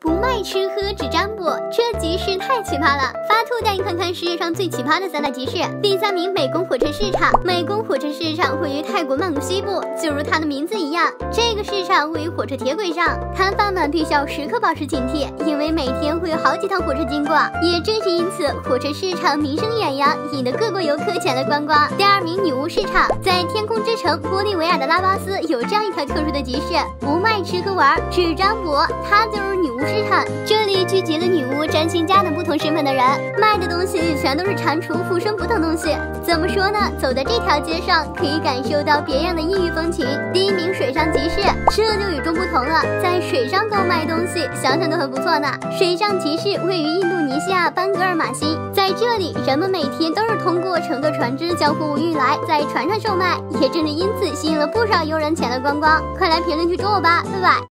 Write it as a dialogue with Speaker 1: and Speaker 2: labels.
Speaker 1: 不卖吃喝只占卜，这集市太奇葩了！发兔带你看看世界上最奇葩的3大集市。第3名，美宫火车市场。美宫火车市场位于泰国曼谷西部，就如它的名字一样，这个市场位于火车铁轨上，摊贩们必须要时刻保持警惕，因为每天会有好几趟火车经过。也正是因此，火车市场名声远扬，引得各国游客前来观光。第2名，女巫市场。在天空之城玻利维亚的拉巴斯有这样一条特殊的集市，不卖吃喝玩，只占卜，它就是女巫市场。这里聚集了女巫、占星家等不同身份的人，卖的东西全都是蟾蜍、附身不等东西。怎么说呢？走在这条街上，可以感受到别样的异域风情。第1名，水上集市，这就与众不同了，在水上购买东西，想想都很不错呢。水上集市位于印度尼西亚班格尔马星，在这里，人们每天都是通过乘坐船只将货物运来，在船上售卖，也正是因此吸引了不少游人前来观光。快来评论区祝我吧，拜拜。